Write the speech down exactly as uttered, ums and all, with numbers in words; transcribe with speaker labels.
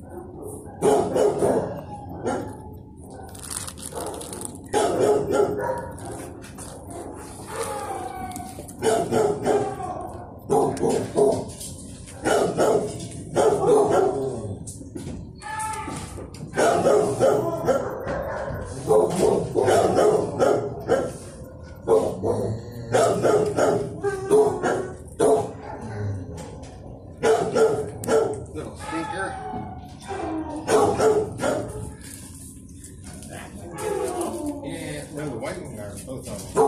Speaker 1: Little stinker. Yeah, no, the white one are both on.